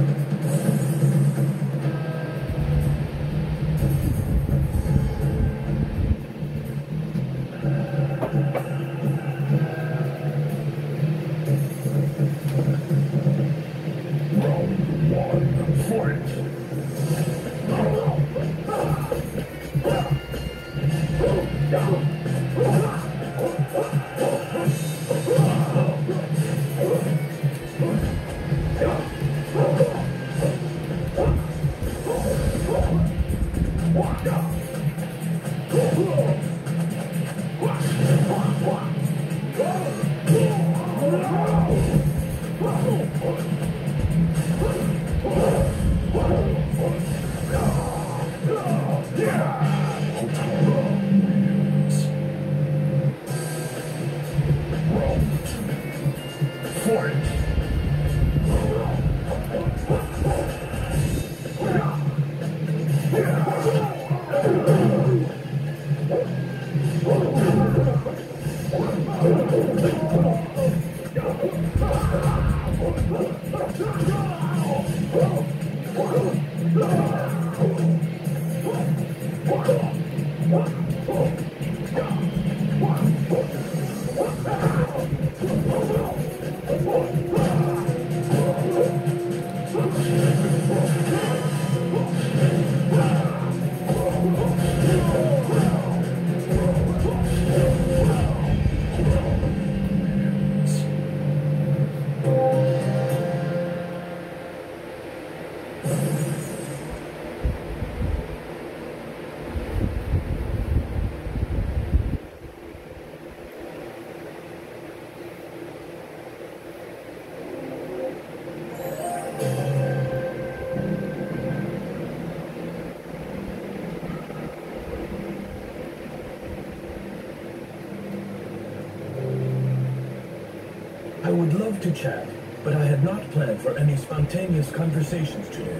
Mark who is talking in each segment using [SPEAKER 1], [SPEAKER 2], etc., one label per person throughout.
[SPEAKER 1] I would love to chat, but I had not planned for any spontaneous conversations today.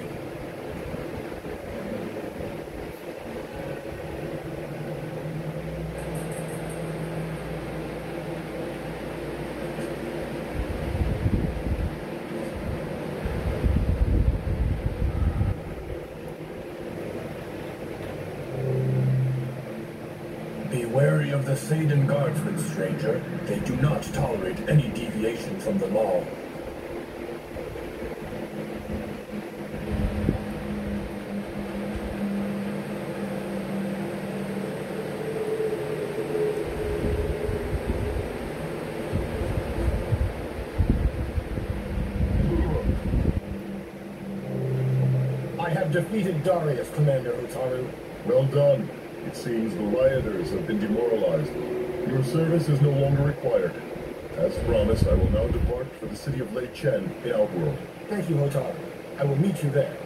[SPEAKER 1] Be wary of the Seyden guardsmen, stranger. They do not tolerate any deviation from the law. I have defeated Darius, Commander Hotaru.
[SPEAKER 2] Well done. It seems the rioters have been demoralized. Your service is no longer required. As promised, I will now depart for the city of Lei Chen in Outworld.
[SPEAKER 1] Thank you, Hotaru. I will meet you there.